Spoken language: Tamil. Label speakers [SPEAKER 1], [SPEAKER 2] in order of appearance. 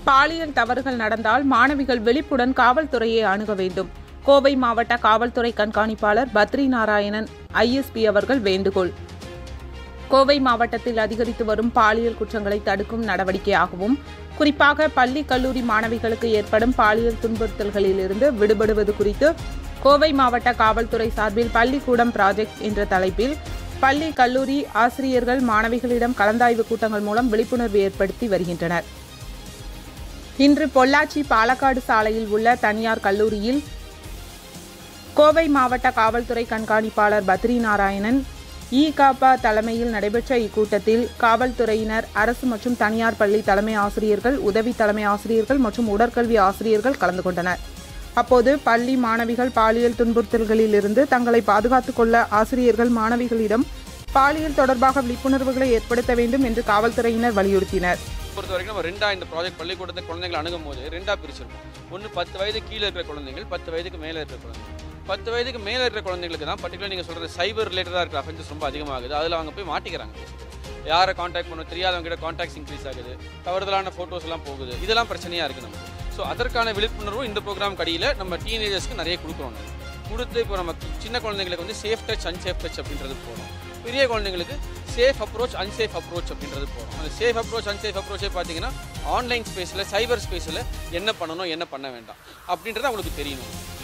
[SPEAKER 1] பாலியல் தவறுகள் நடந்தால் மாணவிகள் விழிப்புடன் காவல்துறையை அணுக வேண்டும். கோவை மாவட்ட காவல்துறை கண்காணிப்பாளர் பத்ரி நாராயணன் ஐஎஸ்பி அவர்கள் வேண்டுகோள். கோவை மாவட்டத்தில் அதிகரித்து வரும் பாலியல் குற்றங்களை தடுக்கும் நடவடிக்கையாகவும், குறிப்பாக பள்ளி கல்லூரி மாணவிகளுக்கு ஏற்படும் பாலியல் துன்புறுத்தல்களிலிருந்து விடுபடுவது குறித்து கோவை மாவட்ட காவல்துறை சார்பில் பள்ளிக்கூடம் ப்ராஜெக்ட் என்ற தலைப்பில் பள்ளி கல்லூரி ஆசிரியர்கள் மாணவிகளிடம் கலந்தாய்வு கூட்டங்கள் மூலம் விழிப்புணர்வு ஏற்படுத்தி வருகின்றனர். இன்று பொள்ளாச்சி பாலக்காடு சாலையில் உள்ள தனியார் கல்லூரியில் கோவை மாவட்ட காவல்துறை கண்காணிப்பாளர் பத்ரி நாராயணன் இகாபா தலைமையில் நடைபெற்ற இக்கூட்டத்தில் காவல்துறையினர், அரசு மற்றும் தனியார் பள்ளி தலைமை ஆசிரியர்கள், உதவி தலைமை ஆசிரியர்கள் மற்றும் உடற்கல்வி ஆசிரியர்கள் கலந்து கொண்டனர். அப்போது பள்ளி மாணவிகள் பாலியல் துன்புறுத்தல்களிலிருந்து தங்களை பாதுகாத்துக் கொள்ள ஆசிரியர்கள் மாணவிகளிடம் பாலியல் தொடர்பாக விழிப்புணர்வுகளை ஏற்படுத்த வேண்டும் என்று காவல்துறையினர் வலியுறுத்தினர்.
[SPEAKER 2] பொறுத்த வரைக்கும் நம்ம ரெண்டா இந்த ப்ராஜெக்ட் பள்ளிக்கூடத்தை குழந்தைங்களை அணுகும் போது ரெண்டா பிரிச்சிருக்கோம். ஒன்று 10 வயது கீழே இருக்கிற குழந்தைகள், 10 வயதுக்கு மேலே இருக்கிற குழந்தைகள். 10 வயதுக்கு மேலே இருக்கிற குழந்தைங்களுக்கு தான் பர்டிகுலர் நீங்கள் சொல்கிற சைபர் ரிலேட்டடாக இருக்கிற அஃபென்சஸ் ரொம்ப அதிகமாகுது. அதில் அவங்க போய் மாட்டிக்கிறாங்க. யாரை காண்டாக்ட் பண்ண தெரியாதவங்க கிட்ட காண்டாக்ட்ஸ் இன்க்ரீஸ் ஆகுது, தவறுதலான ஃபோட்டோஸ் எல்லாம் போகுது. இதெல்லாம் பிரச்சனையாக இருக்குது நமக்கு. ஸோ அதற்கான விழிப்புணர்வும் இந்த ப்ரோக்ராம் கடியில் நம்ம டீனேஜர்ஸ்க்கு நிறைய கொடுக்குறோம். கொடுத்து இப்போ நம்ம சின்ன குழந்தைங்களுக்கு வந்து சேஃப் டச், அன்சேஃப் டச் அப்படின்றது போகிறோம். பெரிய குழந்தைங்களுக்கு சேஃப் அப்ரோச், அன்சேஃப் அப்ரோச் அப்படின்றது போகிறோம். அந்த சேஃப் அப்ரோச், அன்சேஃப் அப்ரோச்சே பார்த்தீங்கன்னா ஆன்லைன் ஸ்பேஸில், சைபர் ஸ்பேஸில் என்ன பண்ணணும், என்ன பண்ண வேண்டாம் அப்படின்றது அவங்களுக்கு தெரியணும்.